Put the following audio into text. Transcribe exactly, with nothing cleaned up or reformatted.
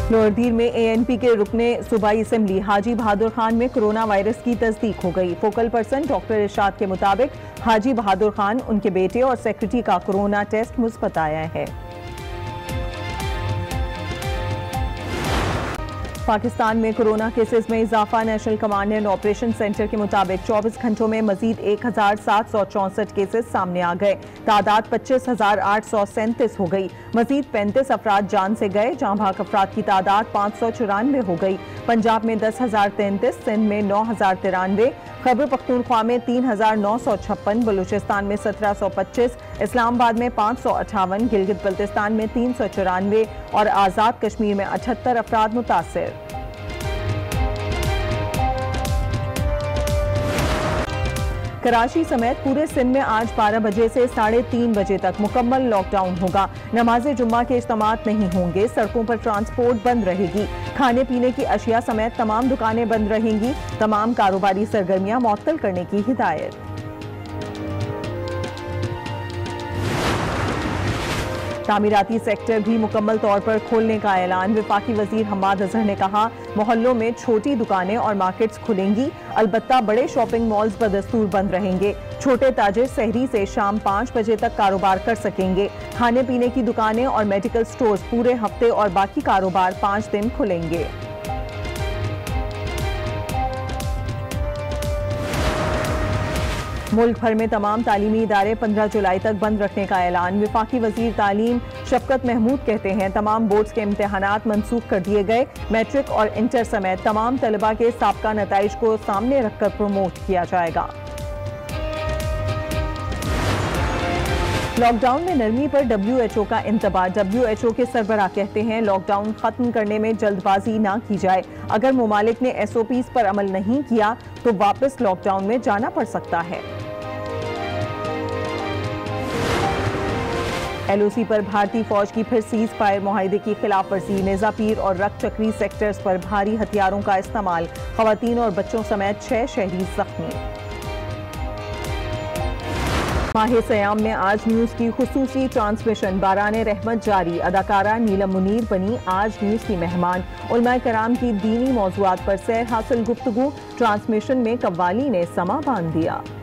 लोअरदीर में A N P के रुकने सूबाई असेंबली हाजी बहादुर खान में कोरोना वायरस की तस्दीक हो गई। फोकल पर्सन डॉक्टर इरशाद के मुताबिक हाजी बहादुर खान, उनके बेटे और सेक्रेटरी का कोरोना टेस्ट मुस्बत आया है। पाकिस्तान में कोरोना केसेस में इजाफा। National command and operation centre के मुताबिक चौबीस घंटों में मजीद एक हजार सात सौ चौंसठ केसेस सामने आ गए। तादाद पच्चीस हजार आठ सौ सैंतीस हो गई। मजीद पैंतीस अफराद जान से गए। जहां भाग अफराद की तादाद पाँच सौ चौरानवे हो गई। पंजाब में दस हजार तैंतीस, सिंध में नौ हजार तिरानवे, खैबर पख्तूनख्वा में तीन हजार नौ सौ छप्पन, बलूचिस्तान में सत्रह सौ पच्चीस, इस्लामाबाद में पाँच सौ अट्ठावन, गिलगित बल्तिस्तान में तीन सौ चौरानवे और आज़ाद कश्मीर में अठहत्तर अफराद मुतासिर। कराची समेत पूरे सिंध में आज बारह बजे से साढ़े तीन बजे तक मुकम्मल लॉकडाउन होगा। नमाज जुम्मा के इज्तिमात नहीं होंगे। सड़कों पर ट्रांसपोर्ट बंद रहेगी। खाने पीने की अशिया समेत तमाम दुकानें बंद रहेंगी। तमाम कारोबारी सरगर्मियां मुअत्तल करने की हिदायत। तामीराती सेक्टर भी मुकम्मल तौर पर खोलने का ऐलान। वफाकी वजीर हम्माद अजहर ने कहा, मोहल्लों में छोटी दुकानें और मार्केट्स खुलेंगी, अलबत्ता बड़े शॉपिंग मॉल्स बदस्तूर बंद रहेंगे। छोटे ताजिर सहरी से शाम पाँच बजे तक कारोबार कर सकेंगे। खाने पीने की दुकानें और मेडिकल स्टोर्स पूरे हफ्ते और बाकी कारोबार पाँच दिन खुलेंगे। मुल्क भर में तमाम तालीमी इदारे पंद्रह जुलाई तक बंद रखने का ऐलान। वफाकी वजीर तालीम शफकत महमूद कहते हैं, तमाम बोर्ड्स के इम्तहानात मनसूख कर दिए गए। मैट्रिक और इंटर समेत तमाम तलबा के साबका नताइज को सामने रखकर प्रमोट किया जाएगा। लॉकडाउन में नरमी पर डब्ल्यू एच ओ का इंतबाह। डब्ल्यू एच ओ के सरबराह कहते हैं, लॉकडाउन खत्म करने में जल्दबाजी ना की जाए। अगर मुमालिक ने एस ओ पीज़ पर अमल नहीं किया तो वापस लॉकडाउन में जाना पड़ सकता है। एल ओ सी पर भारतीय फौज की फिर सीज फायर मुआहिदे की खिलाफ वर्जी। नेजापीर और रक्त चक्री सेक्टर्स पर भारी हथियारों का इस्तेमाल। खवातीन और बच्चों समेत छह शहरी जख्मी। माह सयाम में आज न्यूज़ की खुसूसी ट्रांसमिशन बाराने रहमत जारी। अदाकारा नीलम मुनीर बनी आज न्यूज़ की मेहमान। उलमाए कराम की दीनी मौज़ूआत पर सैर हासिल गुफ्तगू। ट्रांसमिशन में कव्वाली ने समा बांध दिया।